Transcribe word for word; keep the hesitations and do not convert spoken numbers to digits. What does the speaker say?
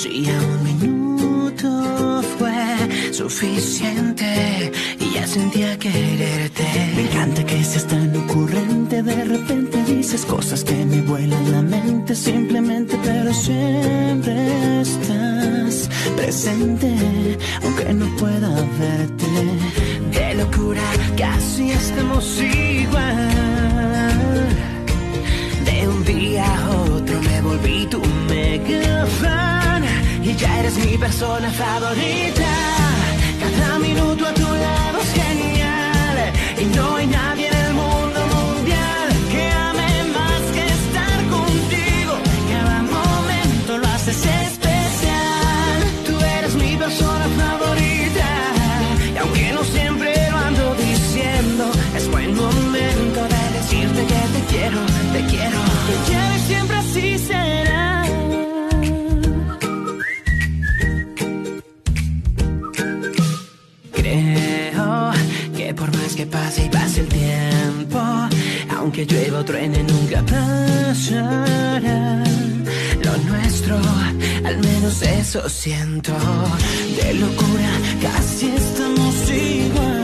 Si a un minuto fue suficiente y ya sentía quererte. Me encanta que seas tan ocurrente. De repente dices cosas que me vuelan la mente. Simplemente, pero siempre estás presente, aunque no pueda verte. De locura casi estamos igual. De un día a otro me volví tu mega fan y ya eres mi persona favorita. Cada minuto a tu lado es genial y no hay nadie en el mundo mundial que ame más que estar contigo. Cada momento lo haces especial. Tú eres mi persona favorita y aunque no siempre lo ando diciendo, es buen momento de decirte que te quiero, te quiero. Te quiero y siempre así será. Creo que por más que pase y pase el tiempo, aunque llueva o truene nunca pasará. Lo nuestro, al menos eso siento. De locura casi estamos igual.